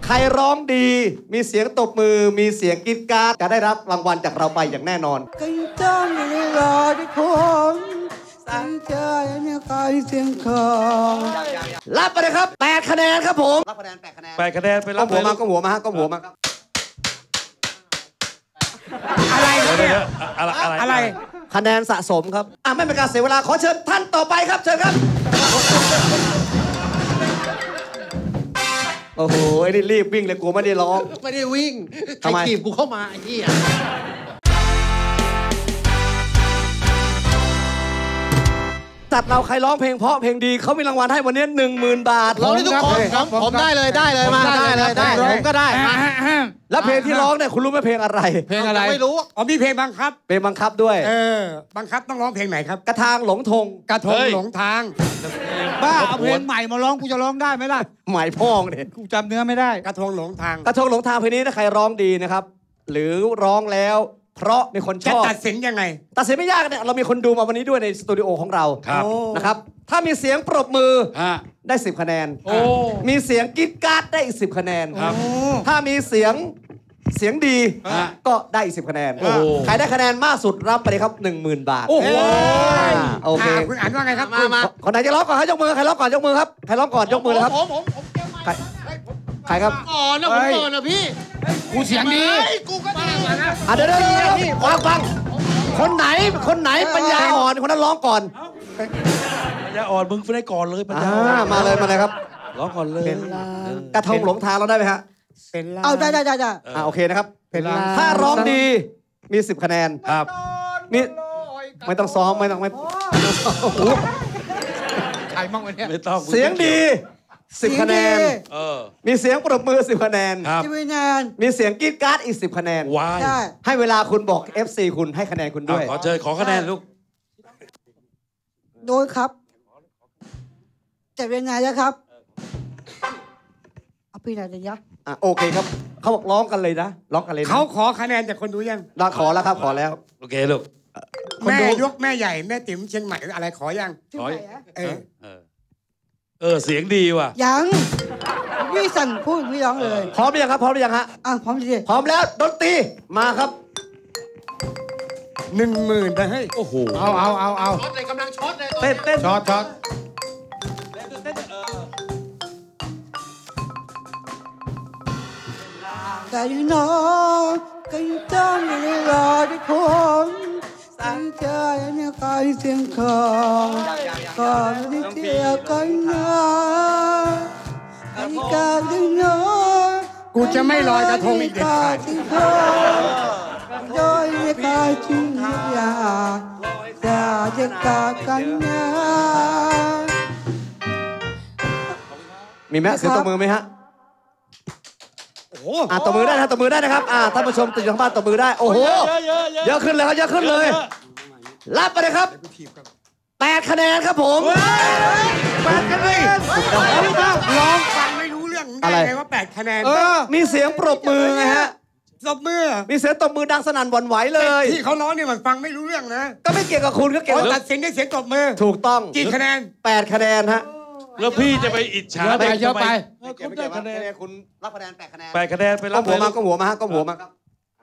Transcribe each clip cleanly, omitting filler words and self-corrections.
รร้องดีมีเสียงตบมือมีเสียงกรี๊ดกราดจะได้รับรางวัลจากเราไปอย่างแน่นอนกันจ้องในรอที่ผมสังเจในคอยเสียงของรับไปเลยครับ8 คะแนนครับผมรับคะแนน8 คะแนน 8 คะแนนไปรับก็หัวมาก็หัวมาฮะก็หัวมาครับอะไรเนี่ยอะไรคะแนนสะสมครับไม่เป็นการเสียเวลาขอเชิญท่านต่อไปครับเชิญครับโอ้โหนี่รีบวิ่งเลยกูไม่ได้ร้องไม่ได้วิ่งใครขีบกูเข้ามาไอ้เหี้ยจัดเราใครร้องเพลงเพราะเพลงดีเขามีรางวัลให้วันนี้ 10,000 บาทร้องได้ทุกคนผมได้เลยมาได้เลยผมก็ได้แล้วเพลงที่ร้องเนี่ยคุณรู้ไหมเพลงอะไรเพลงอะไรไม่รู้มีเพลงบังคับเพลงบังคับด้วยบังคับต้องร้องเพลงไหนครับกระทางหลงทงกระทงหลงทางบ้าเอาเพลงใหม่มาร้องกูจะร้องได้ไหมล่ะใหม่พ่องเนี่ยกูจำเนื้อไม่ได้กระทงหลงทางกระทงหลงทางเพลงนี้ถ้าใครร้องดีนะครับหรือร้องแล้วเพราะมีคนชอบจะตัดสินยังไงตัดสินไม่ยากเนี่ยเรามีคนดูมาวันนี้ด้วยในสตูดิโอของเรานะครับถ้ามีเสียงปรบมือได้10 คะแนนมีเสียงกรี๊ดกราดได้อีก10 คะแนนถ้ามีเสียงดีก็ได้อีก10 คะแนนใครได้คะแนนมากสุดรับไปเลยครับ 10,000 บาทโอเคคุณอ่านว่าไงครับมาคนไหนจะร้องก่อนให้ยกมือใครร้องก่อนยกมือครับใครร้องก่อนยกมือเลยครับใครครับก่อนนะผมก่อนนะพี่กูเสียงดีกูก็ดีเดี๋ยวฟังคนไหนปัญญาอ่อนคนนั้นร้องก่อนปัญญาอ่อนมึงได้ก่อนเลยปัญญามาเลยครับร้องก่อนเลยกระทงหลงทางเราได้ไหมฮะเอาได้โอเคนะครับถ้าร้องดีมี10 คะแนนครับมีไม่ต้องซ้อมไม่ต้องใครมั่งวันนี้ไม่ต้องเสียงดี10 คะแนนมีเสียงปรบมือ10 คะแนนมีเสียงกรี๊ดกราดอีก10 คะแนนให้เวลาคุณบอก FC คุณให้คะแนนคุณด้วยขอเชิญขอคะแนนลูกโดยครับจะเป็นไงนะครับเอาปีไหนจะยักโอเคครับเขาบอกร้องกันเลยนะร้องกันเลยเขาขอคะแนนจากคนดูยังเราขอแล้วครับขอแล้วโอเคลูกแม่ยกแม่ใหญ่แม่ติ๋มเชียงใหม่อะไรขอยังขอเสียงดีว่ะยังพี่สั่งพูดพี่ร้องเลยพร้อมหรือยังครับพร้อมหรือยังฮะพร้อมดิพร้อมแล้วดนตรีมาครับ 10,000ไปให้โอ้โหเอาช็อตเลยกำลังช็อตเลยเต้นช็อตแต่ยังน้องก็ยังต้องอยู่รอที่ผมสังเจในคอยเสียงของก่อนที่เที่ยวกันนะอันนี้การดึงน้องกูจะไม่ลอยกระทงอีกเด็ดขาดโดยในกายจริงอยากจะกากันนะมีไหมเสียงตบมือไหมฮะตบมือได้นะตบมือได้นะครับท่านผู้ชมติดทางบ้านตบมือได้โอ้โหเยอะขึ้นเลยครับเยอะขึ้นเลยรับไปเลยครับ8 คะแนนครับผม 8 คะแนนร้องฟังไม่รู้เรื่องได้ไงว่า8 คะแนนมีเสียงปรบมือไงฮะตบมือมีเสียงตบมือดังสนั่นหวั่นไหวเลยที่เขาร้องเนี่ยมันฟังไม่รู้เรื่องนะก็ไม่เกี่ยวกับคุณก็เกี่ยวกับตัดสินด้วยเสียงตบมือถูกต้องกี่คะแนน 8 คะแนนฮะแล้วพี่จะไปอิจฉาเยอะไปคุณได้คะแนนคุณรับคะแนน8 คะแนน 8 คะแนนไปรับหัวมาก็หัวมาฮะก็หัวมาครับ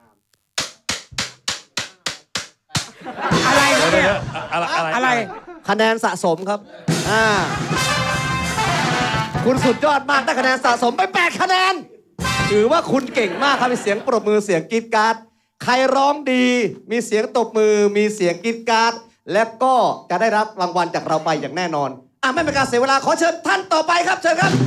อะไรคะแนนสะสมครับคุณสุดยอดมากได้คะแนนสะสมไป8 คะแนนถือว่าคุณเก่งมากครับมีเสียงปรบมือเสียงกรี๊ดกราดใครร้องดีมีเสียงตบมือมีเสียงกรี๊ดกราดและก็จะได้รับรางวัลจากเราไปอย่างแน่นอนไม่เป็นการเสียเวลาขอเชิญท่านต่อไปครับเชิญครับ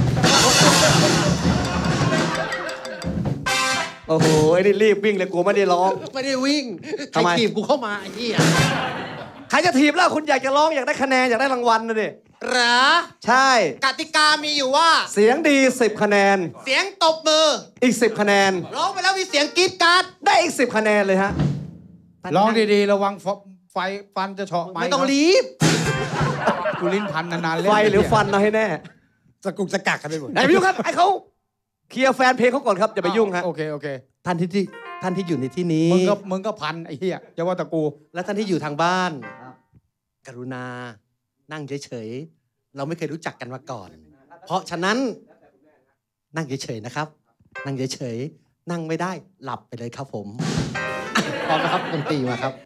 โอ้โหนี่รีบวิ่งเลยกูไม่ได้ร้องไม่ได้วิ่งใครขีบกูเข้ามาไอ้เหี้ยใครจะถีบแล้วคุณอยากจะร้องอยากได้คะแนนอยากได้รางวัลนะดิเหรอใช่กติกามีอยู่ว่าเสียงดี10 คะแนนเสียงตบมืออีก10 คะแนนร้องไปแล้วมีเสียงกรี๊ดกราดได้อีก10 คะแนนเลยฮะร้องดีๆระวังไฟฟันจะเฉาะไม่ต้องรีบกูลิ้นพันนานๆเล่นไฟหรือฟันนะให้แน่สกุกสกักกันไปหมดไหนพี่ยุ่งครับไอ้เขาเคลียร์แฟนเพลงเขาก่อนครับอย่าไปยุ่งฮะโอเคท่านที่อยู่ในที่นี้มึงก็พันไอ้เหี้ยจะว่าตะกูและท่านที่อยู่ทางบ้านกรุณานั่งเฉยๆเราไม่เคยรู้จักกันมาก่อนเพราะฉะนั้นนั่งเฉยๆนะครับนั่งเฉยๆนั่งไม่ได้หลับไปเลยครับผมพร้อมนะครับดนตรีมาครับ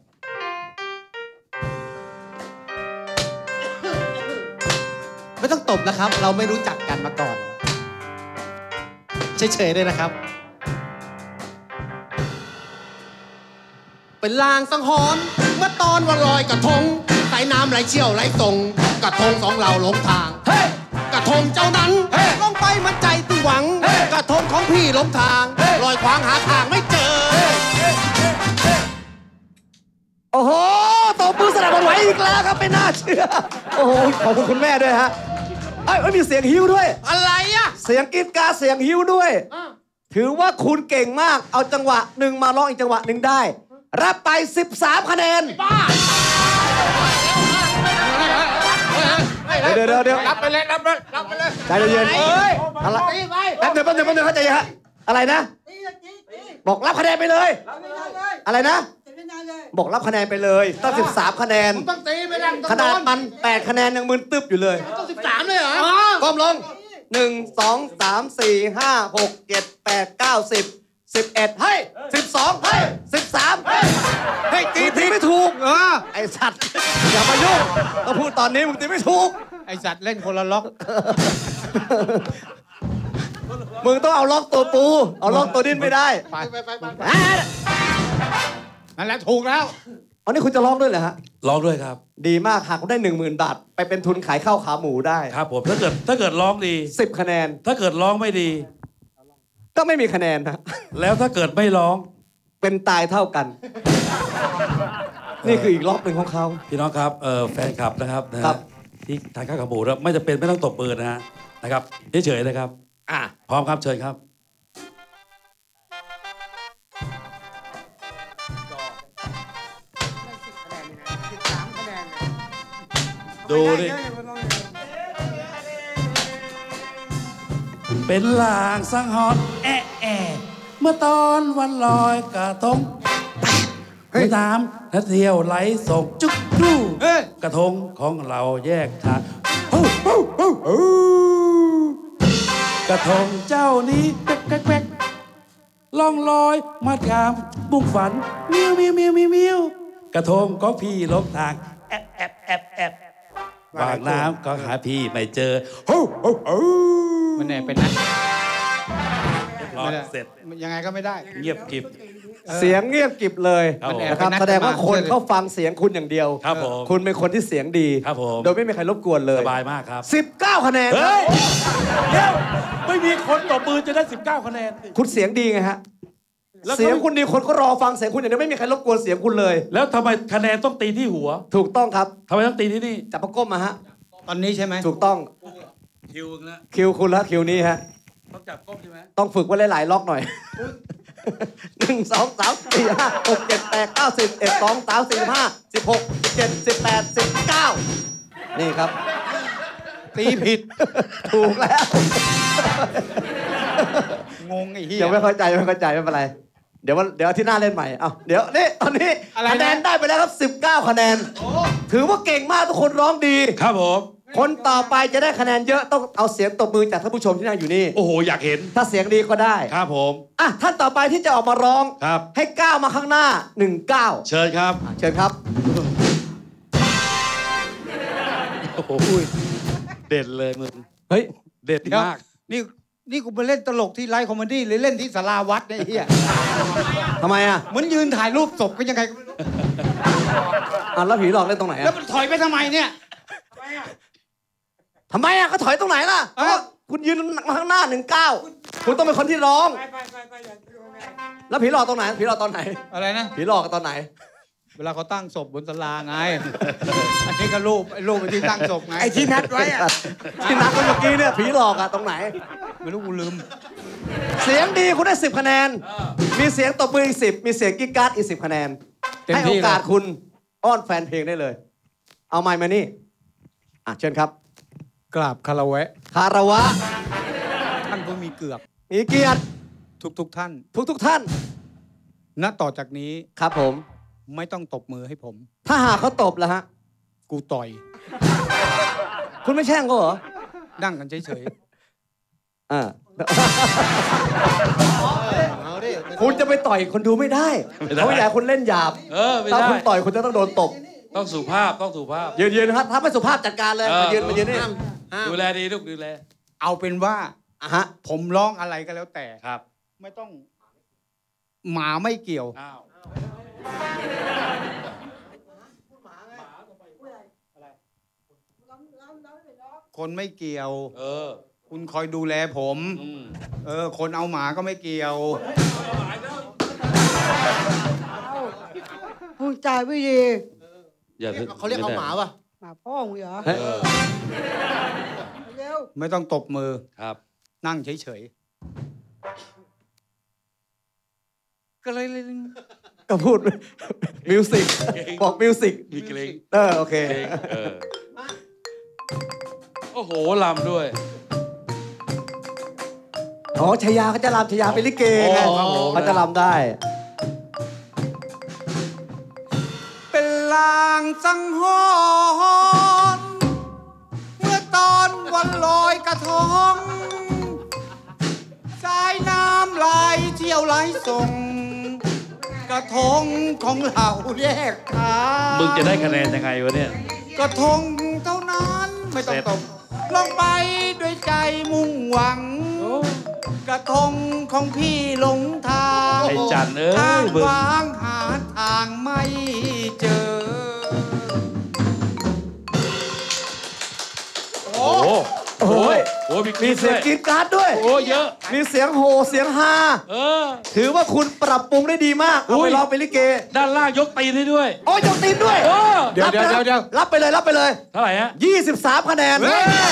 ไม่ต้องตบนะครับ เราไม่รู้จักกันมาก่อนเฉยๆเลยนะครับเป็นลางสังหรณ์เมื่อตอนวันลอยกระทงสายน้ำไหลเชี่ยวไหลตรงกระทงสองเราหลงทางกระทงเจ้านั้นลงไปมันใจตึงหวังกระทงของพี่หลงทางลอยขวางหาทางไม่เจอโอ้โหตบมือสนับสนุนอีกแล้วครับไม่น่าเชื่อโอ้โหขอบคุณคุณแม่ด้วยฮะเอ้ยมีเสียงฮิ้วด้วยอะไรอะเสียงกรีดกราดเสียงฮิ้วด้วยถือว่าคุณเก่งมากเอาจังหวะหนึ่งมาร้องอีกจังหวะหนึ่งได้รับไป13คะแนนเดี๋ยวรับไปเลยรับไปเลยใจเย็นอะไรแป๊บเดียวเข้าใจฮะอะไรนะบอกรับคะแนนไปเลยอะไรนะบอกรับคะแนนไปเลยตั้ง13คะแนนต้องตีไปแล้วขนาดมัน8คะแนนยังมึนตึ๊บอยู่เลยต้อง13เลยเหรอก้มลง1 2 3 4 5 6 7 8 9 10 11ให้12ให้13ให้ตีไม่ถูกไอสัตว์อย่ามายุ่งต้องพูดตอนนี้มึงตีไม่ถูกไอสัตว์เล่นคนละล็อกมึงต้องเอาล็อกตัวปูเอาล็อกตัวดิ้นไม่ได้ไปนั่นแหละถูกแล้วอันนี้คุณจะร้องด้วยเหรอฮะร้องด้วยครับดีมากหากคุณได้ 10,000 บาทไปเป็นทุนขายข้าวขาหมูได้ครับผมถ้าเกิดร้องดี 10คะแนนถ้าเกิดร้องไม่ดีก็ไม่มีคะแนนนะแล้วถ้าเกิดไม่ร้องเป็นตายเท่ากันนี่คืออีกรอบหนึ่งของเขาพี่น้องครับแฟนคลับนะครับที่ทานข้าวขาหมูแล้วไม่จำเป็นไม่ต้องตบมือนะครับเฉยๆนะครับพร้อมครับเชิญครับดูดิเป็นลางสังหรณ์เมื่อตอนวันลอยกระทงน้ำและเที่ยวไหลส่งจุ๊กจู้กระทงของเราแยกทางกระทงเจ้านี้แก๊กล่องลอยมากามบุกฝันมิวกระทงของพี่ลงทางแอบวางน้ำก็หาพี่ไม่เจอมันแน่เป็นนะเสร็จยังไงก็ไม่ได้เงียบกิบเสียงเงียบกิบเลยนะครับแสดงว่าคนเขาฟังเสียงคุณอย่างเดียวครับผมคุณเป็นคนที่เสียงดีครับผมโดยไม่มีใครรบกวนเลยสบายมากครับ 19คะแนนเฮ้ยเดี๋ยวไม่มีคนตบมือจะได้19คะแนนคุณเสียงดีไงฮะเสียงคุณดีคนก็รอฟังเสียงคุณอย่างเดียวไม่มีใครรบกวนเสียงคุณเลยแล้วทำไมคะแนนต้องตีที่หัวถูกต้องครับทำไมต้องตีที่นี่จับประก้มมาฮะตอนนี้ใช่ไหมถูกต้องคิวคุณละคิวนี้ฮะต้องจับก้มใช่ไหมต้องฝึกไว้หลายๆล็อกหน่อย1 2 3 4 5 6 7 8 9 10 1 2 3 4 5 16 17 18 19นี่ครับตีผิดถูกแล้วงงไอ้เหี้ยยังไม่เข้าใจไม่เป็นไรเดี๋ยวที่หน้าเล่นใหม่เดี๋ยวนี่ตอนนี้คะแนนได้ไปแล้วครับ19คะแนนถือว่าเก่งมากทุกคนร้องดีครับผมคนต่อไปจะได้คะแนนเยอะต้องเอาเสียงตบมือจากท่านผู้ชมที่นั่งอยู่นี่โอ้โหอยากเห็นถ้าเสียงดีก็ได้ครับผมท่านต่อไปที่จะออกมาร้องครับให้ก้าวมาข้างหน้า1 ก้าวเชิญครับเชิญครับโอ้โหเด่นเลยมึงเฮ้ยเด่นมากนี่กูไปเล่นตลกที่ไลฟ์คอมเมดี้หรือเล่นที่ศาลาวัดไอ้เหี้ยทำไมเหมือนยืนถ่ายรูปศพก็ยังไงแล้วผีหลอกเล่นตรงไหนแล้วมันถอยไปทำไมเนี่ยทำไมก็ถอยตรงไหนล่ะคุณยืนมาข้างหน้า1 ก้าวคุณต้องเป็นคนที่ร้องแล้วผีหลอกตรงไหนผีหลอกตอนไหนอะไรนะผีหลอกตอนไหนเวลาเขาตั้งศพบนศาลาไงอันนี้ก็รูปที่ตั้งศพไงไอ้ที่นัดไว้ที่นัดเมื่อกี้เนี่ยผีหลอกตรงไหนไม่รู้กูลืมเสียงดีคุณได้10คะแนนมีเสียงตบมืออีก10มีเสียงกิ๊กกัดอีก10คะแนนให้โอกาสคุณอ้อนแฟนเพลงได้เลยเอาไมค์มานี่เชิญครับกราบคารวะท่านผู้มีเกียรติทุกท่านทุกท่านณต่อจากนี้ครับผมไม่ต้องตบมือให้ผมถ้าหากเขาตบล่ะฮะกูต่อยคุณไม่แช่งเขาเหรอนั่งกันเฉยคุณจะไปต่อยคนดูไม่ได้เขาอยากคุณเล่นหยาบถ้าคุณต่อยคุณจะต้องโดนตบต้องสุภาพต้องสุภาพยืนครับถ้าไม่สุภาพจัดการเลยมายืนนี่ดูแลดีลูกดูแลเอาเป็นว่าผมร้องอะไรก็แล้วแต่ครับไม่ต้องหมาไม่เกี่ยวคนไม่เกี่ยวคุณคอยดูแลผมคนเอาหมาก็ไม่เกี่ยวพูดจาไม่ดีเขาเรียกเอาหมาป่ะหมาพ่อมึงเหรอไม่ต้องตบมือครับนั่งเฉยๆก็เลยก็พูดมิวสิกบอกมิวสิกมีเกรงโอเคโอ้โหลำด้วยอ๋อชายาเขาจะรำชายาเป็นลิเกไงเขาจะรำได้เป็นลางสังหรณ์เมื่อตอนวันลอยกระทงสายน้ำไหลเที่ยวไหลส่งกระทงของเราแยกทางมึงจะได้คะแนนยังไงวะเนี่ยกระทงเท่านั้นไม่ต้องตบลงไปด้วยใจมุ่งหวังกระทงของพี่หลงทางไอ้จันทางวางหาทางไม่เจอโอ้มีเสียงกรี๊ดกราดด้วยโอ้เยอะมีเสียงโห่เสียงฮาถือว่าคุณปรับปรุงได้ดีมากเอาไปร้องเป็นลิเกด้านล่างยกตีนให้ด้วยโอ้ยกตีนด้วยเดี๋ยวรับไปเลยเท่าไหร่ฮะ 23คะแนน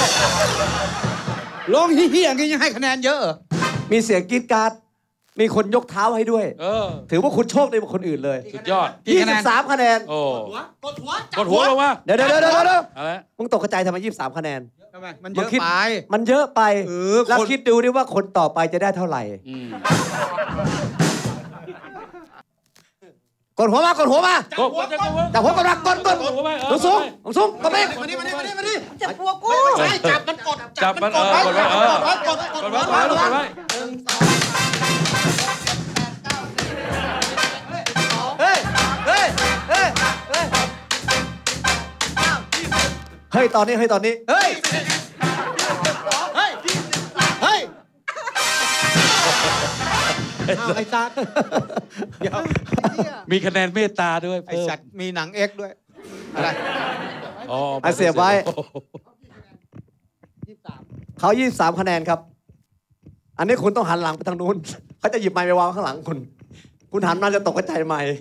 ร้องเฮี้ยๆงี้ยังให้คะแนนเยอะมีเสียงกรี๊ดกราดมีคนยกเท้าให้ด้วยถือว่าคุณโชคดีกว่าคนอื่นเลยสุดยอด 23คะแนนกดหัวลงมาเดี๋ยวมึงตกกระจายทำไม23คะแนนทำไมมันเยอะไปมันเยอะไปแล้วคิดดูดิว่าคนต่อไปจะได้เท่าไหร่กดหัวมาจับหัวกดรักกดลงสูงกดไปมานี่จับหัวกูใช่จับมันกดไว้เฮ้ยตอนนี้เฮ้ยไอ้สัตว์มีคะแนนเมตตาด้วยไอ้สัตว์มีหนังเอ็กด้วยอะไรไอเสียบไว้เขา23คะแนนครับอันนี้คุณต้องหันหลังไปทางนู้นเขาจะหยิบไมค์ไปวางข้างหลังคุณหันมาจะตกกระจายไมค์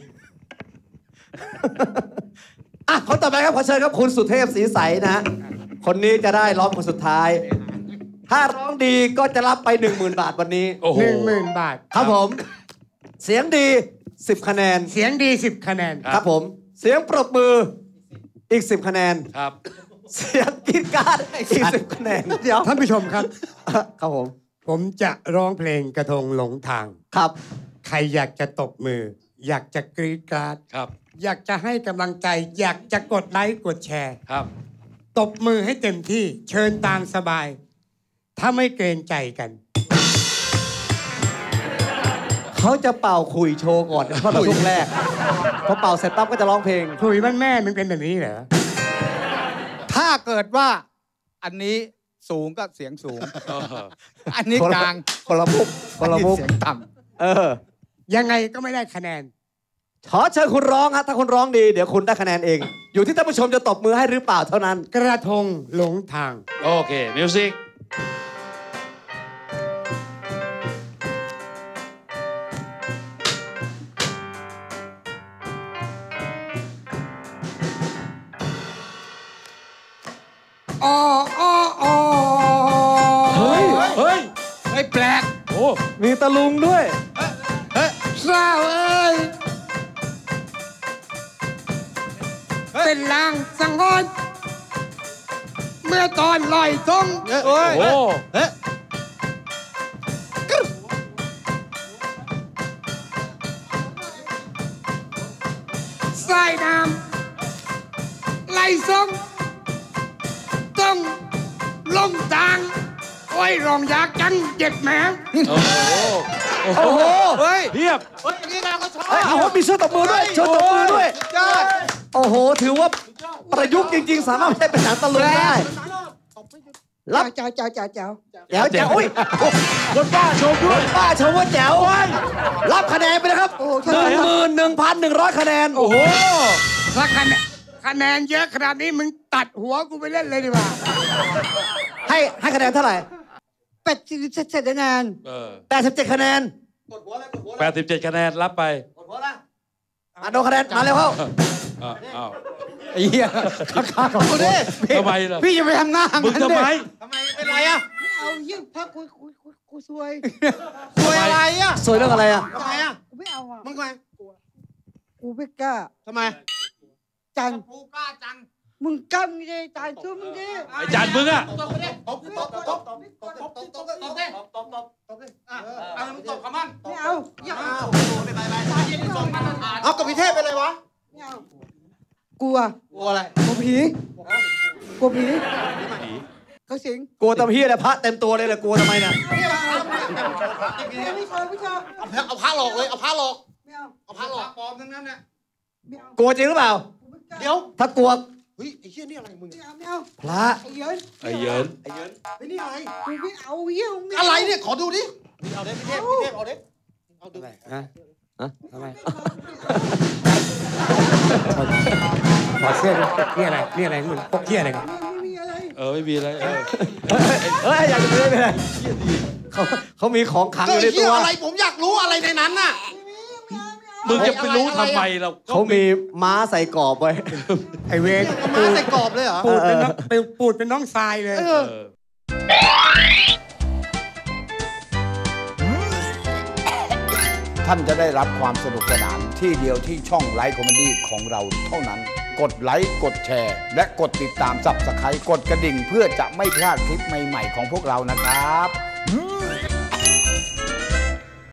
คนต่อไปครับขอเชิญครับคุณสุเทพศรีใสนะคนนี้จะได้ร้องคนสุดท้ายถ้าร้องดีก็จะรับไป 10,000 บาทวันนี้ 10,000 บาทครับผมเสียงดี10คะแนนเสียงดี10คะแนนครับผมเสียงปรบมืออีก10คะแนนครับเสียงกรี๊ดกราดอีก10คะแนนเดี๋ยวท่านผู้ชมครับครับผมจะร้องเพลงกระทงหลงทางครับใครอยากจะตบมืออยากจะกรี๊ดกราดครับอยากจะให้กำลังใจอยากจะกดไลค์กดแชร์ครับตบมือให้เต็มที่เชิญตามสบายถ้าไม่เกรงใจกันเขาจะเป่าคุยโชว์ก่อนเพราะเราช่วงแรกพอเป่าเสร็จปั๊บก็จะร้องเพลงคุยบ้านแม่มันเป็นแบบนี้เหรอถ้าเกิดว่าอันนี้สูงก็เสียงสูงอันนี้กลางคนละมุกเสียงต่ำยังไงก็ไม่ได้คะแนนขอเชิญคุณร้องครับถ้าคุณร้องดีเดี๋ยวคุณได้คะแนนเองอยู่ที่ท่านผู้ชมจะตบมือให้หรือเปล่าเท่านั้นกระทงหลงทางโอเคมิวสิกเฮ้ยแปลกโอ้มีตะลุงด้วยเศร้าเป็นลางสังหรณ์เมื่อตอนลอยทงสายน้ำไหลส่งต้องลงทางโอ้ยรองยากจังเจ็บแหมโอ้โหเฮ้ยเพียบเฮ้ยนี่เราก็ชอบเฮ้ยเอามีช่วยตบมือด้วยช่วยตบมือด้วยโอ้โหถือว่าประยุกต์จริงๆ สามารถใช้เป็นหนังตะลุงได้รับเจ้าแจ๋วแจ๋วอุ้ยคนป้าชมด้วยป้าชมว่าแจ๋วรับคะแนนไปนะครับ 11,100 คะแนนโอ้โหถ้าคะแนนเยอะขนาดนี้มึงตัดหัวกูไปเล่นเลยดีกว่าให้คะแนนเท่าไหร่ 87คะแนน 87 คะแนน 87 คะแนนรับไปมาดูคะแนนมาเร็วเข้าอ้าวไอ้เหี้ยข้าของกูดิทำไมล่ะพี่จะไปทำหน้ามึงทำไมทำไมเป็นไรอ่ะเอายิ่งพักกูซวยสวยอะไรอ่ะสวยเรื่องอะไรอ่ะทำไมอ่ะกูไม่เอาอ่ะมึงไงกูไม่กล้าทำไมจันกูกล้าจังมึงกล้ามึงดิจันช่วยมึงดิไอ้จานมึงอะตบไปดิตบดิเอามึงตบเขามั่งไม่เอาอย่าเอาเอากับพิเทพเป็นไรวะไม่เอากลัวกลัวอะไรกลัวผีกลัวผีเขาสิงกลัวตะพี่เลยพระเต็มตัวเลยเลยกลัวทำไมเนี่ยไม่ชอบเอาพระหลอกเลยเอาพระหลอกไม่เอาเอาพระหลอกปลอมทั้งนั้นเนี่ยไม่เอากลัวจริงหรือเปล่าเดี๋ยวถ้ากลัวเฮ้ยไอ้เหี้ยนี่อะไรมึงไม่เอาพระไอ้เยินไอ้เหยินไอ้นี่อะไรกูไม่เอาเยี่ยมอะไรเนี่ยขอดูดิเอาดิพิเทพเอาดิเอาดูทำไมถอดเสื้อนี่อะไรนี่อะไรมึงพกเที่ยอะไรกันไม่มีอะไรไม่มีอะไรเฮ้ยอยากจะไปไม่ได้เขามีของขังก็อยู่ในไอ้ตัเหี้ยว อะไรผมอยากรู้อะไรในนั้นน่ะมึงจะไปรู้ทำไมเราเขามีม้าใส่กรอบไว้ไอเวรเอามาใส่กรอบเลยเหรอปูดเป็นน้องปูดเป็นน้องทรายเลยท่านจะได้รับความสนุกสนานที่เดียวที่ช่องไลฟ์คอมเมดี้ของเราเท่านั้น กดไลค์กดแชร์ และกดติดตามSubscribeกดกระดิ่งเพื่อจะไม่พลาดคลิปใหม่ๆของพวกเรานะครับ